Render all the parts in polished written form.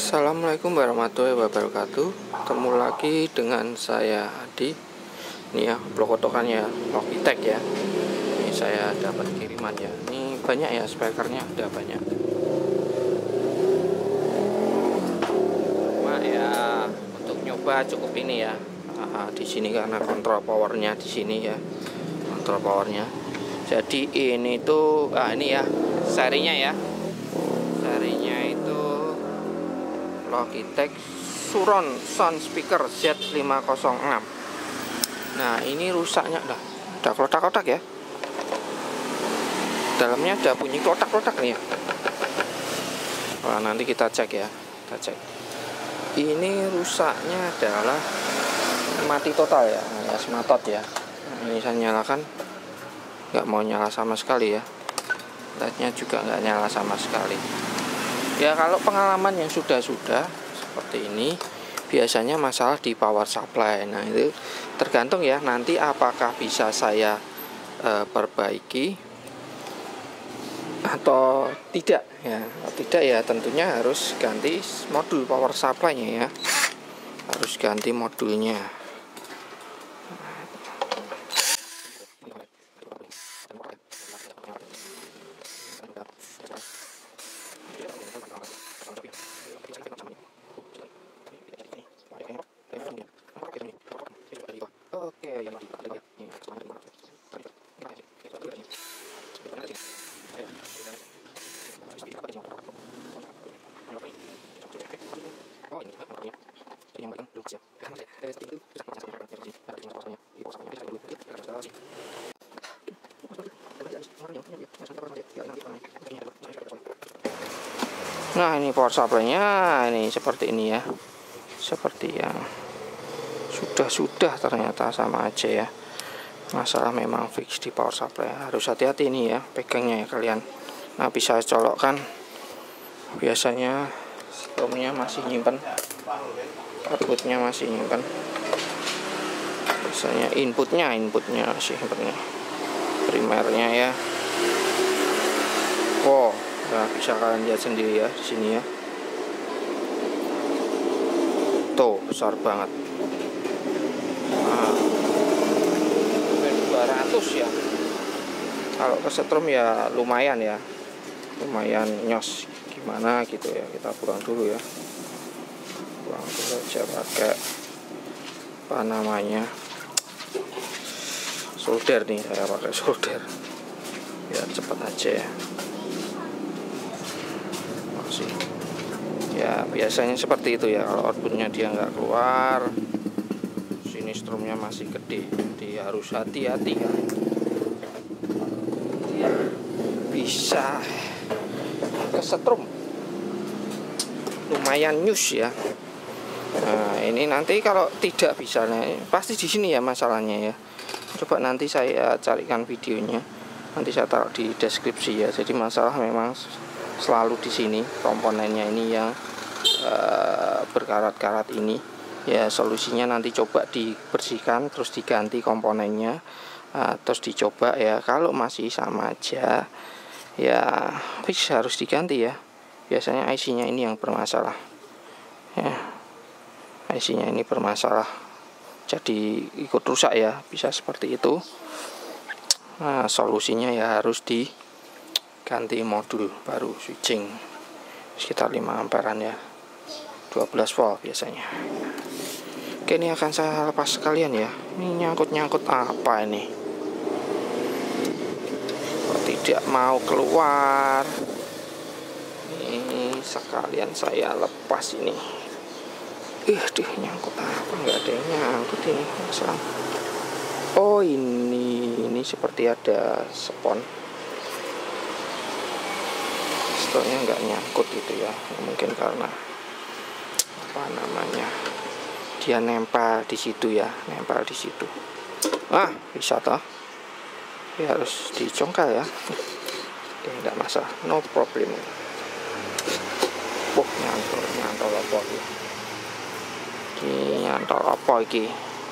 Assalamualaikum warahmatullahi wabarakatuh. Ketemu lagi dengan saya Adi. Ini ya blok kotokannya Logitech ya. Ini saya dapat kiriman ya. Ini banyak ya speakernya, ada banyak. Cuma ya untuk nyoba cukup ini ya. Di sini karena kontrol powernya di sini ya. Kontrol powernya. Jadi ini tuh ini ya serinya ya. Serinya itu Logitech Suron Sound Speaker Z506. Nah ini rusaknya dah, ada kotak-kotak ya. Dalamnya ada bunyi kotak-kotak nih ya. Wah, nanti kita cek ya, kita cek. Ini rusaknya adalah mati total ya, alias matot ya. Nah, ini saya nyalakan, nggak mau nyala sama sekali ya. LED-nya juga nggak nyala sama sekali. Ya kalau pengalaman yang sudah seperti ini biasanya masalah di power supply. Nah itu tergantung ya nanti apakah bisa saya perbaiki atau tidak ya. Kalau tidak ya tentunya harus ganti modul power supply-nya ya. Harus ganti modulnya. Nah ini power supply-nya ini seperti ini ya, seperti yang sudah ternyata sama aja ya. Masalah memang fix di power supply, harus hati-hati ini ya pegangnya ya kalian. Nah bisa colokkan, biasanya stromnya masih nyimpen, outputnya masih nyimpen, biasanya inputnya masih nyimpen, primernya ya. Wow, nah, bisa kalian lihat sendiri ya di sini ya. Tuh besar banget. Nah, 200 ya. Kalau kesetrum ya lumayan ya, lumayan nyos gimana gitu ya. Kita buang dulu ya, buang dulu aja pakai apa namanya, solder nih, saya pakai solder biar cepat aja ya. Masih ya biasanya seperti itu ya, kalau outputnya dia nggak keluar, sini strumnya masih gede, jadi harus hati-hati ya. Dia bisa kesetrum, lumayan nyus ya. Nah ini nanti kalau tidak bisa, nah, pasti di sini ya masalahnya ya. Coba nanti saya carikan videonya, nanti saya taruh di deskripsi ya. Jadi masalah memang selalu di sini, komponennya ini yang berkarat-karat ini ya. Solusinya nanti coba dibersihkan terus diganti komponennya, terus dicoba ya. Kalau masih sama aja ya fix harus diganti ya. Biasanya IC-nya ini yang bermasalah ya, IC-nya ini bermasalah jadi ikut rusak ya, bisa seperti itu. Nah solusinya ya harus diganti modul baru, switching sekitar 5 amperan ya, 12 volt biasanya. Oke, ini akan saya lepas sekalian ya. Ini nyangkut apa ini? Kok tidak mau keluar? Ini sekalian saya lepas ini. Nyangkut apa? Nggak ada yang nyangkut ini. Masalah. Oh ini seperti ada spon. Sponsnya nggak nyangkut gitu ya. Mungkin karena apa namanya, dia nempel di situ ya, nempel di situ. Bisa toh? Ya harus dicongkel ya. Oke, nggak masalah, no problem. Nyantol apa ya? Nyantol apa iki?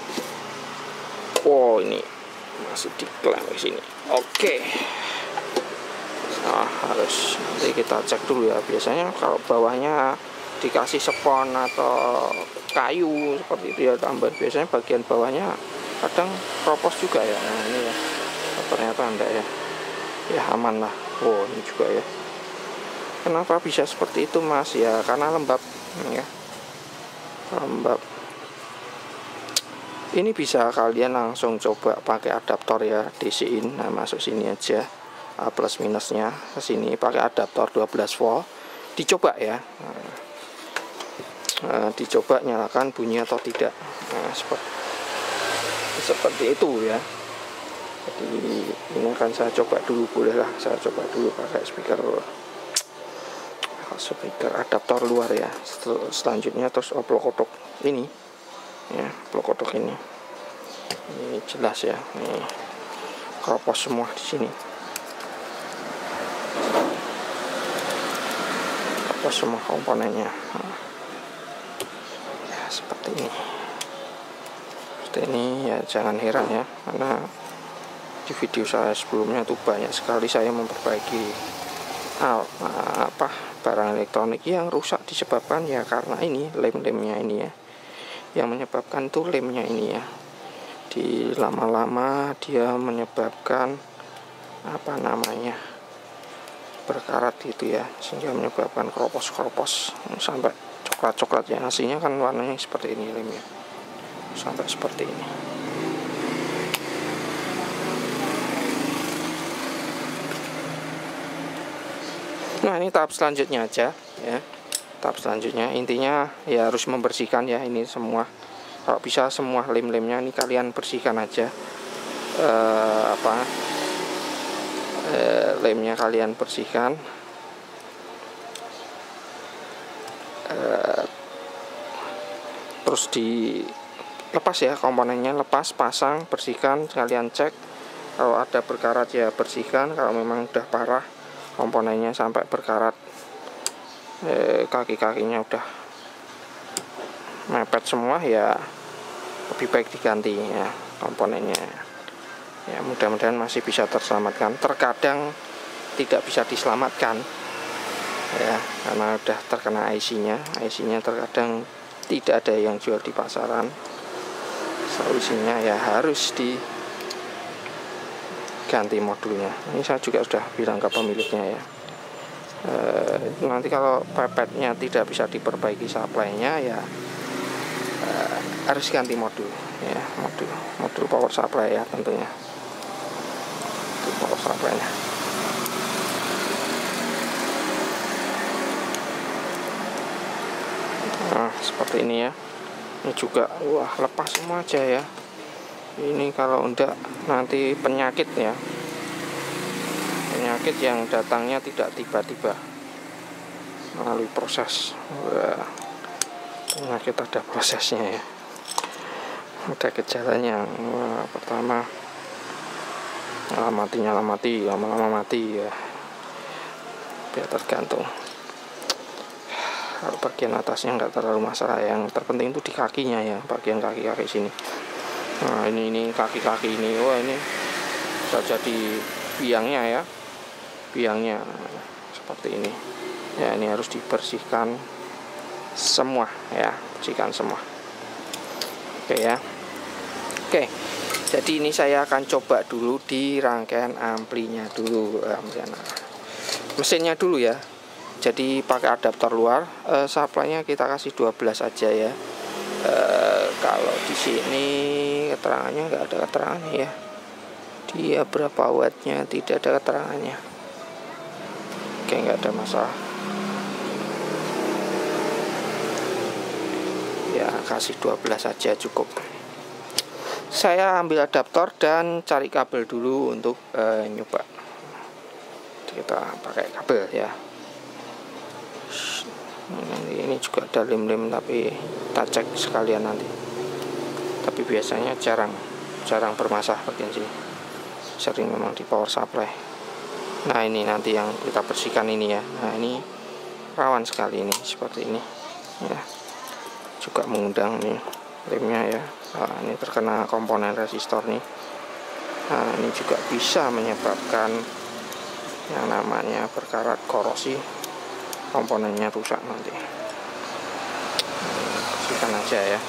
Oh ini masih diklaim di sini. Oke. Nah harus nanti kita cek dulu ya. Biasanya kalau bawahnya dikasih spon atau kayu seperti itu ya tambah. Biasanya bagian bawahnya kadang keropos juga ya. Nah ini ya, ternyata enggak ya. Ya aman lah. Oh ini juga ya. Kenapa bisa seperti itu mas? Ya karena lembab ya, lembab. Ini bisa kalian langsung coba pakai adaptor ya, DC-in. Nah masuk sini aja, plus minusnya ke sini pakai adaptor 12 volt. Dicoba ya. Nah, dicoba nyalakan bunyi atau tidak. Nah, seperti itu ya. Jadi ini akan saya coba dulu, bolehlah saya coba dulu pakai speaker adaptor luar ya. Selanjutnya terus plug kotak ini ya, plug kotak ini jelas ya, ini keropos semua di sini, keropos semua komponennya. Ya seperti ini ya, jangan heran ya, karena di video saya sebelumnya tuh banyak sekali saya memperbaiki barang elektronik yang rusak disebabkan ya karena ini lem-lemnya ini ya, yang menyebabkan tuh lemnya ini ya, di lama-lama dia menyebabkan berkarat gitu ya, sehingga menyebabkan keropos sampai coklat ya. Aslinya kan warnanya seperti ini lemnya, sampai seperti ini. Nah ini tahap selanjutnya aja ya, tahap selanjutnya intinya ya harus membersihkan ya ini semua. Kalau bisa semua lem-lemnya ini kalian bersihkan aja, lemnya kalian bersihkan, terus dilepas ya komponennya, lepas, pasang, bersihkan, kalian cek kalau ada berkarat ya bersihkan. Kalau memang udah parah komponennya sampai berkarat, kaki-kakinya udah mepet semua ya, lebih baik diganti ya komponennya ya. Mudah-mudahan masih bisa terselamatkan. Terkadang tidak bisa diselamatkan ya, karena udah terkena IC-nya terkadang tidak ada yang jual di pasaran. Solusinya ya harus diganti modulnya. Ini saya juga sudah bilang ke pemiliknya ya, nanti kalau pepetnya tidak bisa diperbaiki supply-nya ya, harus ganti modul ya, modul power supply ya tentunya, modul power supply-nya. Nah seperti ini ya. Ini juga wah lepas semua aja ya. Ini kalau enggak nanti penyakit ya, penyakit yang datangnya tidak tiba-tiba melalui proses. Wah, penyakit ada prosesnya ya, ada gejalanya. Wah, pertama nyala mati, lama-lama mati ya, biar tergantung. Kalau bagian atasnya nggak terlalu masalah, yang terpenting itu di kakinya ya, bagian kaki-kaki sini. Nah ini kaki-kaki ini, wah ini bisa jadi biangnya ya, biangnya seperti ini ya. Ini harus dibersihkan semua ya, bersihkan semua. Oke ya, oke. Jadi ini saya akan coba dulu di rangkaian amplinya dulu, mesinnya dulu ya. Jadi pakai adaptor luar, supply-nya kita kasih 12 aja ya. Kalau di sini keterangannya nggak ada keterangannya ya, dia berapa wattnya tidak ada keterangannya. Oke, nggak ada masalah ya, kasih 12 aja cukup. Saya ambil adaptor dan cari kabel dulu untuk nyoba. Kita pakai kabel ya. Ini juga ada lem-lem, tapi kita cek sekalian nanti. Tapi biasanya jarang bermasalah bagian sini, sering memang di power supply. Nah ini nanti yang kita bersihkan ini ya. Nah ini rawan sekali ini, seperti ini ya, juga mengundang nih lemnya ya. Nah, ini terkena komponen resistor nih. Nah ini juga bisa menyebabkan yang namanya berkarat, korosi, komponennya rusak nanti. Bersihkan aja ya.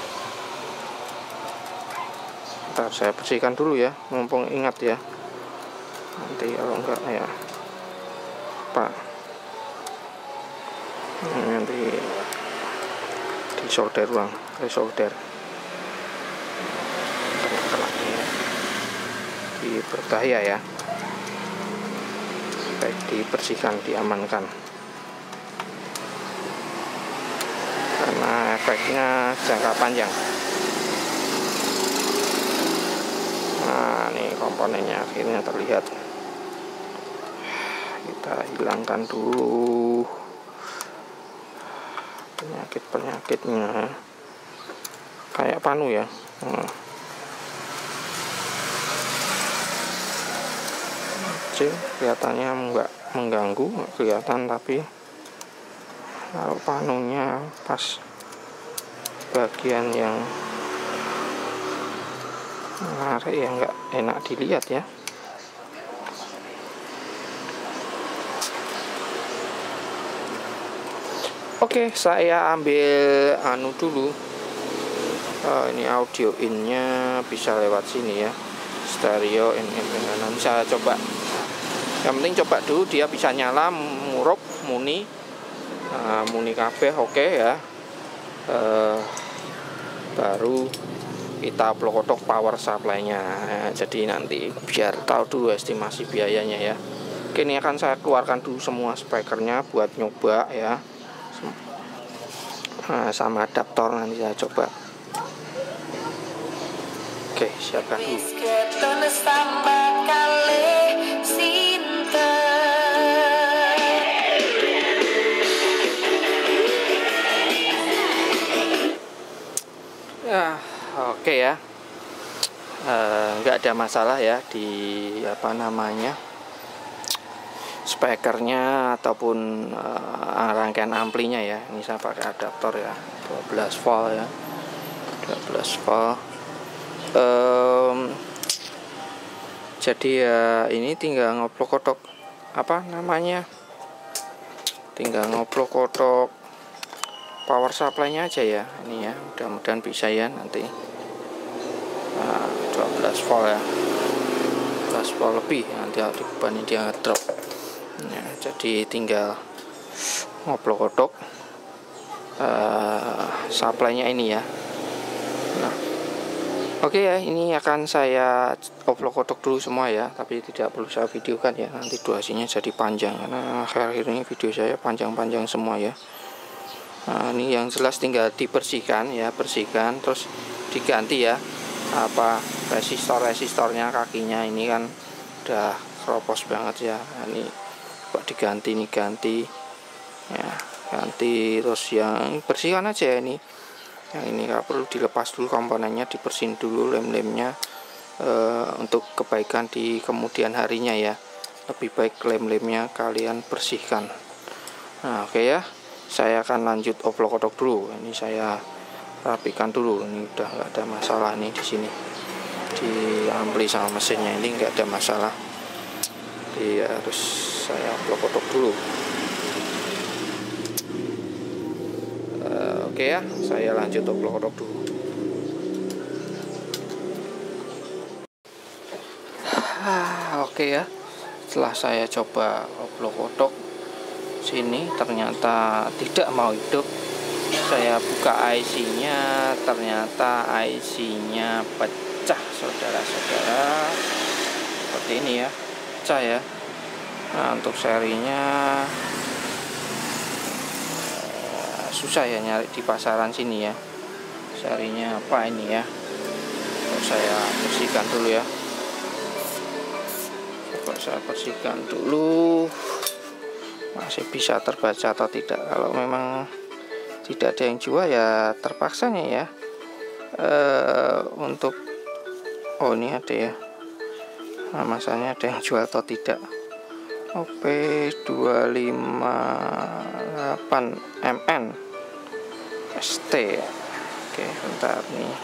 Ntar saya bersihkan dulu ya, mumpung ingat ya, nanti kalau enggak ya Pak, nanti disolder ulang, resolder berbahaya ya. Baik, dibersihkan, diamankan, karena efeknya jangka panjang. Nah, ini komponennya akhirnya terlihat. Kita hilangkan dulu penyakit-penyakitnya, kayak panu ya. Kelihatannya nggak mengganggu, nggak kelihatan, tapi kalau panunya pas bagian yang menarik ya nggak enak dilihat ya. Oke, saya ambil dulu. Ini audio innya bisa lewat sini ya, stereo in. Nanti saya coba. Yang penting coba dulu dia bisa nyala, murup, muni kabeh, oke ya. Baru kita plokotok power supply-nya. Jadi nanti biar tahu dulu estimasi biayanya ya. Oke, ini akan saya keluarkan dulu semua spekernya buat nyoba ya. Sama adaptor nanti saya coba. Oke, siapkan dulu. Ya, oke ya. Nggak ada masalah ya di spekernya ataupun rangkaian amplinya ya. Ini saya pakai adaptor ya, 12 volt ya, 12 volt. Jadi ya ini tinggal ngoplok kotok tinggal ngoplok kotok power supply-nya aja ya. Ini ya, mudah-mudahan bisa ya nanti. 12 volt ya, 12 volt lebih, nanti dibanding dia ngedrop ya. Jadi tinggal ngoplok kotok supply-nya ini ya. Nah, oke ya, ini akan saya oplok kotok dulu semua ya, tapi tidak perlu saya videokan ya, nanti durasinya jadi panjang karena akhir-akhir ini video saya panjang-panjang semua ya. Nah, ini yang jelas tinggal dibersihkan ya, bersihkan terus diganti ya resistornya, kakinya ini kan udah keropos banget ya. Nah, ini kok diganti nih, ganti ya, ganti terus yang bersihkan aja ya. Ini yang ini nggak perlu dilepas dulu komponennya, dibersihin dulu lem-lemnya untuk kebaikan di kemudian harinya ya. Lebih baik lem-lemnya kalian bersihkan. Nah, oke ya, saya akan lanjut oplok kotok dulu. Ini saya rapikan dulu. Ini udah nggak ada masalah nih di sini, di ampli sama mesinnya ini nggak ada masalah. Jadi harus saya oplok kotok dulu. Oke ya, saya lanjut oplok kotok dulu. Oke ya, setelah saya coba oplok kotok sini ternyata tidak mau hidup. Saya buka IC-nya, ternyata IC-nya pecah, saudara-saudara. Seperti ini ya, pecah ya. Nah, untuk serinya susah ya nyari di pasaran sini ya. Serinya apa ini ya? Saya bersihkan dulu ya. Coba saya bersihkan dulu. Masih bisa terbaca atau tidak. Kalau memang tidak ada yang jual ya terpaksanya ya untuk ini ada ya, masanya ada yang jual atau tidak. OP258MN ST. Oke, bentar nih.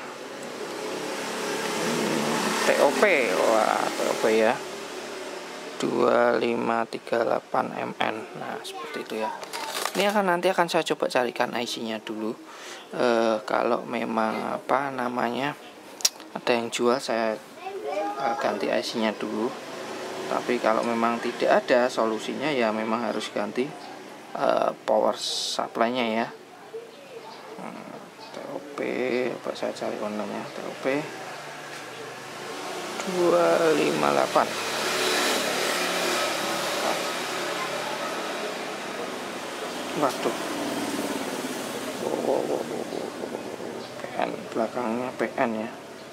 TOP, wah TOP ya. 2538 mN. Nah seperti itu ya. Ini nanti akan saya coba carikan IC-nya dulu. Kalau memang apa namanya ada yang jual, saya ganti IC-nya dulu. Tapi kalau memang tidak ada solusinya, ya memang harus ganti power supply-nya ya. TOP, apa saya cari online-nya, TOP 258. Waduh, PN belakangnya PN ya,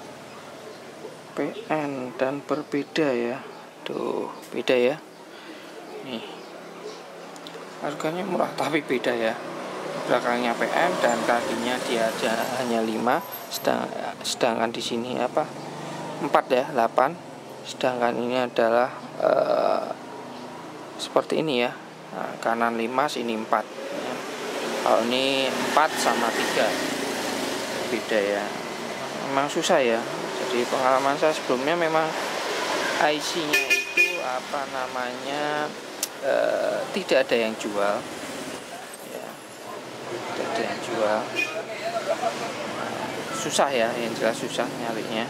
PN dan berbeda ya. Tuh beda ya. Nih harganya murah tapi beda ya. Belakangnya PN dan kakinya dia aja hanya 5, sedangkan di sini apa 4 ya, 8. Sedangkan ini adalah seperti ini ya. Nah, kanan 5, sini 4 ya. Kalau ini 4 sama 3 beda ya. Memang susah ya. Jadi pengalaman saya sebelumnya memang IC-nya itu apa namanya tidak ada yang jual ya, tidak ada yang jual. Susah ya, yang jelas susah nyarinya.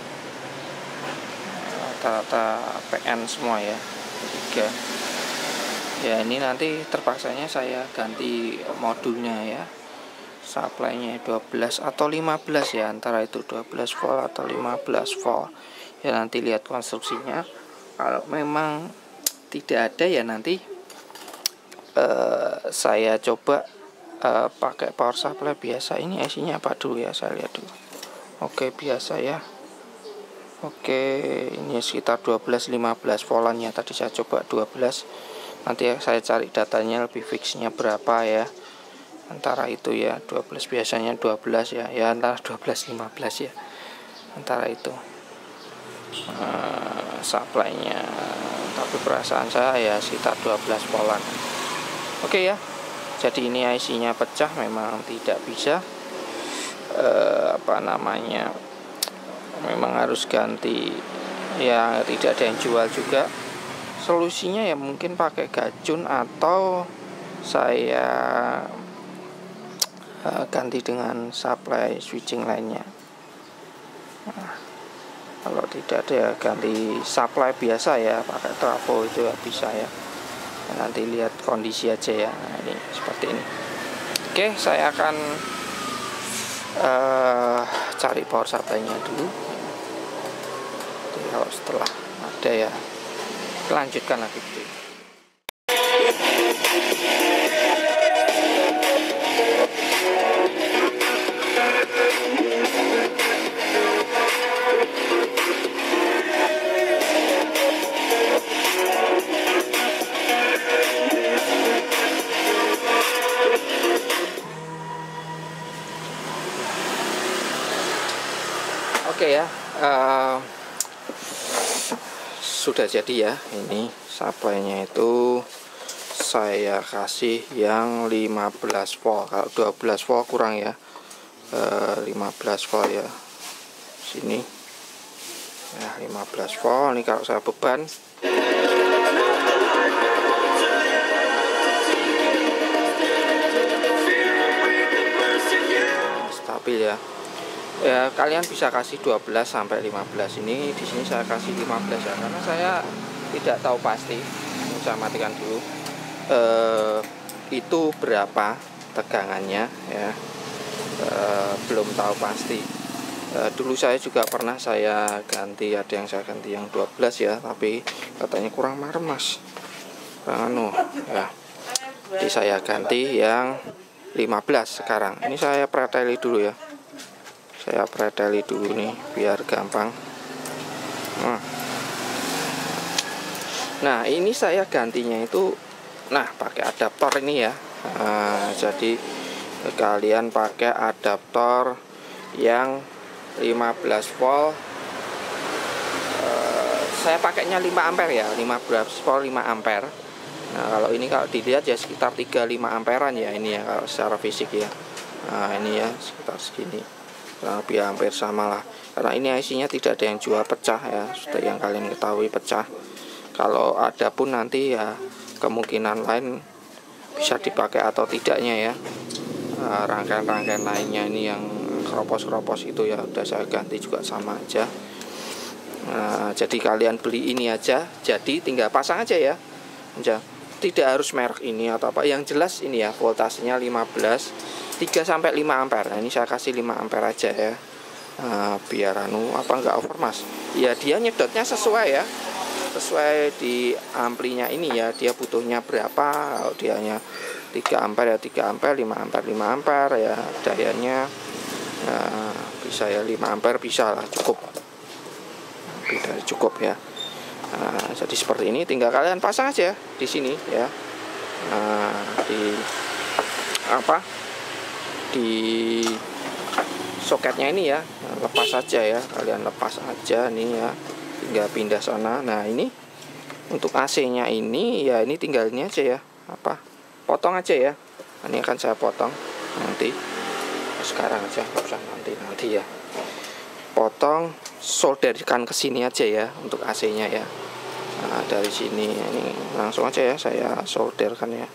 Rata-rata PN semua ya, 3. Ya ini nanti terpaksanya saya ganti modulnya ya, supply-nya 12 atau 15 ya, antara itu 12 volt atau 15 volt ya. Nanti lihat konstruksinya. Kalau memang tidak ada ya nanti saya coba pakai power supply biasa. Ini IC-nya apa dulu ya, saya lihat dulu. Oke, biasa ya. Oke, ini sekitar 12-15 voltan ya, tadi saya coba 12. Nanti saya cari datanya lebih fixnya berapa ya, antara itu ya, 12 biasanya 12 ya, ya antara 12-15 ya, antara itu supply-nya. Tapi perasaan saya ya sekitar 12 voltan. Oke ya, jadi ini IC-nya pecah, memang tidak bisa apa namanya, memang harus ganti ya, tidak ada yang jual juga. Solusinya ya mungkin pakai gajun atau saya ganti dengan supply switching lainnya. Nah, kalau tidak ada ya ganti supply biasa ya, pakai trafo itu ya bisa ya. Nanti lihat kondisi aja ya. Nah, ini seperti ini. Oke, saya akan cari power supply-nya dulu. Jadi kalau setelah ada ya, lanjutkan lagi gitu. Oke ya, sudah jadi ya. Ini supply-nya itu saya kasih yang 15 volt. Kalau 12 volt kurang ya, 15 volt ya. Sini ya, 15 volt. Ini kalau saya beban stabil ya. Ya kalian bisa kasih 12 sampai 15. Ini di sini saya kasih 15 ya, karena saya tidak tahu pasti. Saya matikan dulu itu berapa tegangannya ya, belum tahu pasti. Dulu saya juga pernah saya ganti, ada yang saya ganti yang 12 ya, tapi katanya kurang marem mas, kurang anu ya. Jadi saya ganti yang 15 sekarang. Ini saya preteli dulu ya. Saya preteli dulu nih biar gampang. Nah ini saya gantinya itu, nah pakai adaptor ini ya. Jadi kalian pakai adaptor yang 15 volt. Saya pakainya 5 ampere ya, 15 volt 5 ampere. Nah kalau ini kalau dilihat ya sekitar 35 amperan ya ini ya, kalau secara fisik ya. Nah ini ya sekitar segini, lebih hampir sama lah, karena ini IC-nya tidak ada yang jual pecah ya, sudah yang kalian ketahui pecah. Kalau ada pun nanti ya kemungkinan lain bisa dipakai atau tidaknya ya. Rangkaian-rangkaian lainnya ini yang keropos-keropos itu ya udah saya ganti juga sama aja. Jadi kalian beli ini aja, jadi tinggal pasang aja ya. Tidak harus merek ini atau apa, yang jelas ini ya voltasenya 15 3-5 ampere. Nah, ini saya kasih 5 ampere aja ya. Biar enggak over mas. Ya dia nyedotnya sesuai ya, sesuai di amplinya ini ya, dia butuhnya berapa. Kalau dianya 3 ampere ya 3 ampere, 5 ampere 5 ampere ya, dayanya bisa ya 5 ampere bisa lah, cukup ya. Jadi seperti ini, tinggal kalian pasang aja di sini ya. Di soketnya ini ya, lepas saja ya, kalian lepas aja nih ya, tinggal pindah sana. Nah ini untuk AC-nya ini ya, ini tinggal ini aja ya, potong aja ya. Ini akan saya potong nanti, sekarang aja, nggak usah nanti ya. Potong, solderkan ke sini aja ya untuk AC-nya ya. Nah, dari sini ini langsung aja ya saya solderkan ya.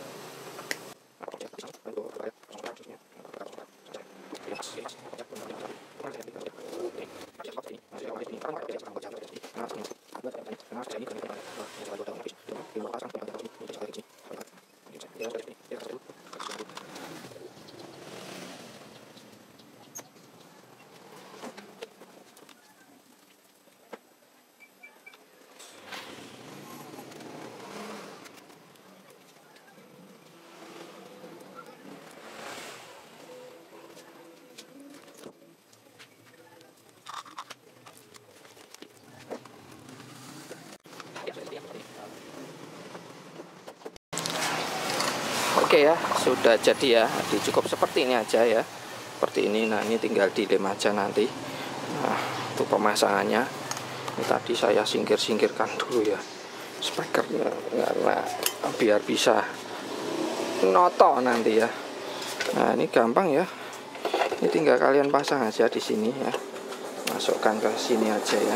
Oke ya, sudah jadi ya. Cukup seperti ini aja ya, seperti ini. Nah ini tinggal dilem aja nanti. Nah untuk pemasangannya ini tadi saya singkirkan dulu ya spekernya, karena biar bisa noto nanti ya. Nah ini gampang ya, ini tinggal kalian pasang aja di sini ya, masukkan ke sini aja ya.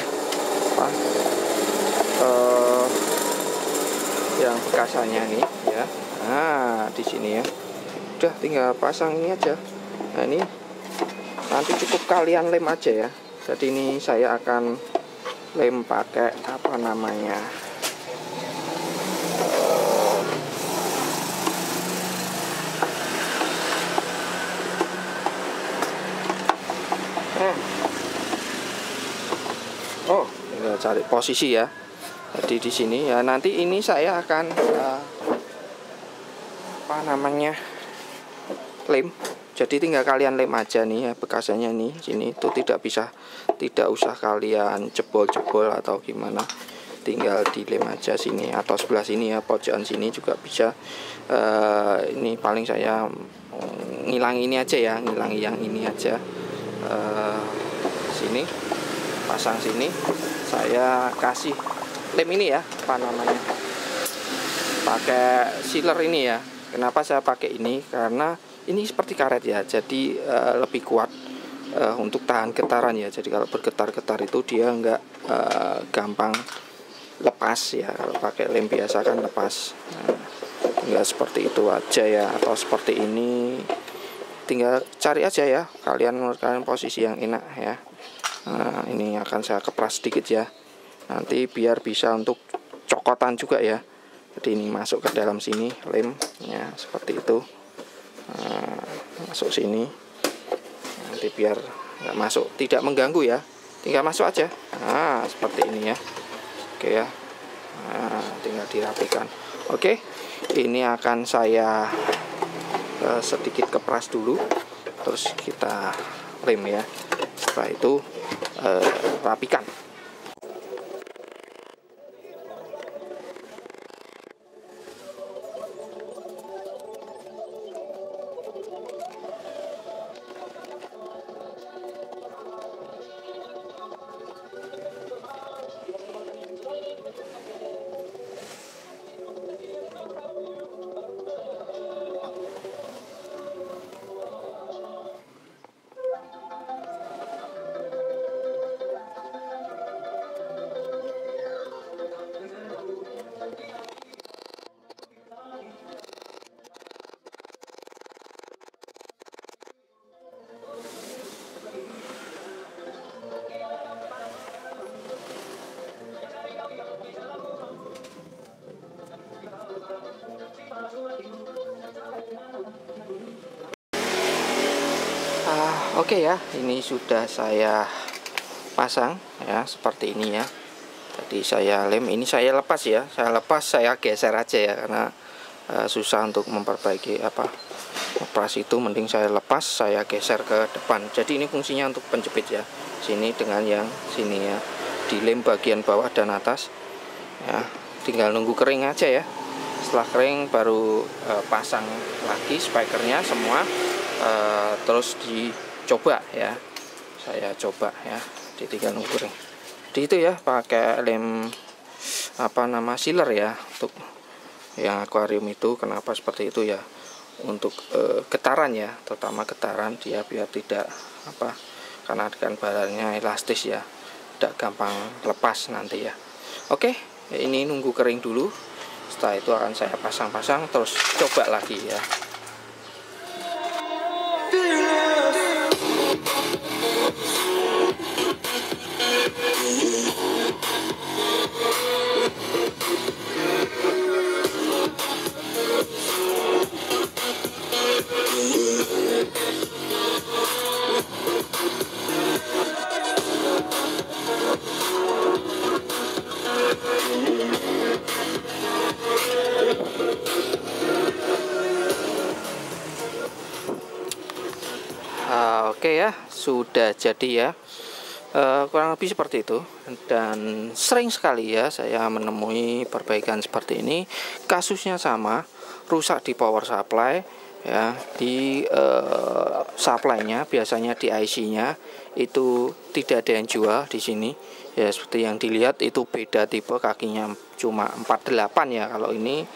Yang bekasannya nih ya. Nah di sini ya, udah tinggal pasang ini aja. Nah ini nanti cukup kalian lem aja ya. Jadi ini saya akan lem pakai tinggal cari posisi ya. Jadi di sini ya, nanti ini saya akan lem. Jadi tinggal kalian lem aja nih ya, bekasannya nih sini itu tidak usah kalian jebol-jebol atau gimana, tinggal dilem aja sini atau sebelah sini ya, pojokan sini juga bisa. Ini paling saya ngilangi ini aja ya, ngilangi yang ini aja. Sini pasang, sini saya kasih lem ini ya, pakai sealer ini ya. Kenapa saya pakai ini? Karena ini seperti karet ya, jadi lebih kuat untuk tahan getaran ya. Jadi kalau bergetar-getar itu dia nggak gampang lepas ya. Kalau pakai lem biasa kan lepas. Tinggal seperti itu aja ya, atau seperti ini. Tinggal cari aja ya, kalian posisi yang enak ya. Nah ini akan saya kepras sedikit ya, nanti biar bisa untuk cokotan juga ya. Jadi ini masuk ke dalam sini lemnya seperti itu. Masuk sini, nanti biar nggak masuk, tidak mengganggu ya, tinggal masuk aja. Nah seperti ini ya. Oke ya, tinggal dirapikan. Oke, ini akan saya sedikit kepras dulu, terus kita lem ya. Setelah itu rapikan. Oke ya, ini sudah saya pasang ya seperti ini ya. Tadi saya lem, ini saya lepas ya. Saya lepas, saya geser aja ya karena susah untuk memperbaiki operasi itu. Mending saya lepas, saya geser ke depan. Jadi ini fungsinya untuk penjepit ya. Sini dengan yang sini ya. Dilem bagian bawah dan atas. Ya, tinggal nunggu kering aja ya. Setelah kering baru pasang lagi spikernya semua. Terus dicoba ya. Saya coba ya. Tinggal nunggu kering. Di itu ya pakai lem sealer ya untuk yang akuarium itu. Kenapa seperti itu ya, untuk getaran ya, terutama getaran dia biar tidak karena kan bahannya elastis ya, tidak gampang lepas nanti ya. Oke, ini nunggu kering dulu, setelah itu akan saya pasang-pasang terus coba lagi ya. Oke ya, sudah jadi ya. Kurang lebih seperti itu, dan sering sekali ya saya menemui perbaikan seperti ini. Kasusnya sama, rusak di power supply ya, di supply-nya, biasanya di IC-nya itu tidak ada yang jual di sini ya. Seperti yang dilihat itu beda tipe, kakinya cuma 48 ya. Kalau ini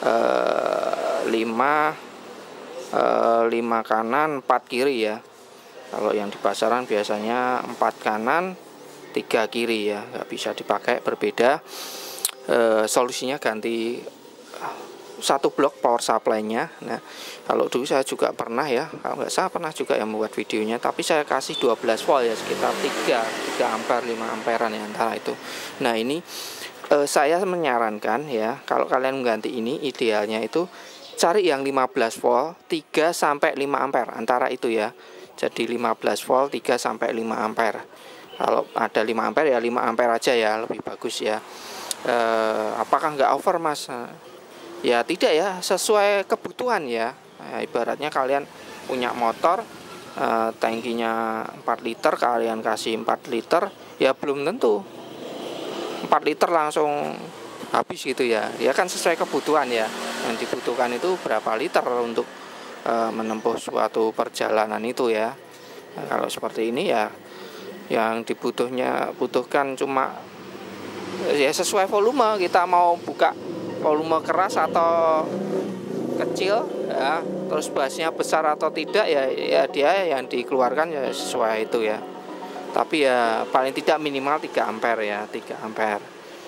5 kanan 4 kiri ya. Kalau yang di pasaran biasanya 4 kanan 3 kiri ya, nggak bisa dipakai, berbeda. Solusinya ganti satu blok power supply-nya. Nah, kalau dulu saya juga pernah ya, kalau nggak salah pernah juga yang membuat videonya, tapi saya kasih 12 volt ya, sekitar 3 ampere 5 amperan ya antara itu. Nah, ini saya menyarankan ya, kalau kalian mengganti ini idealnya itu cari yang 15 volt 3 sampai 5 ampere antara itu ya. Jadi 15 volt 3 sampai 5 ampere. Kalau ada 5 ampere ya 5 ampere aja ya, lebih bagus ya. Apakah nggak over mas? Ya tidak ya, sesuai kebutuhan ya. Ibaratnya kalian punya motor, tangkinya 4 liter, kalian kasih 4 liter, ya belum tentu 4 liter langsung habis gitu ya. Ya kan sesuai kebutuhan ya. Yang dibutuhkan itu berapa liter untuk menempuh suatu perjalanan itu ya. Nah, kalau seperti ini ya, yang butuhkan cuma ya sesuai volume. Kita mau buka volume keras atau kecil ya, terus bassnya besar atau tidak ya, dia yang dikeluarkan ya sesuai itu ya. Tapi ya paling tidak minimal 3 ampere ya, 3 ampere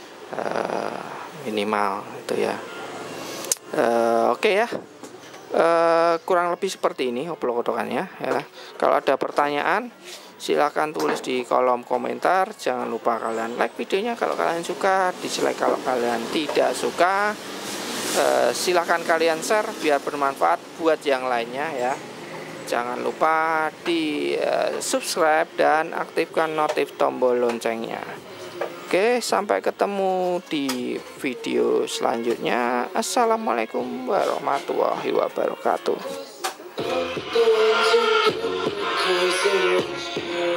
minimal itu ya. Oke ya. Kurang lebih seperti ini obrolannya ya. Kalau ada pertanyaan silahkan tulis di kolom komentar. Jangan lupa kalian like videonya kalau kalian suka, dislike kalau kalian tidak suka. Silahkan kalian share biar bermanfaat buat yang lainnya ya. Jangan lupa di subscribe dan aktifkan notif tombol loncengnya. Oke, sampai ketemu di video selanjutnya. Assalamualaikum warahmatullahi wabarakatuh.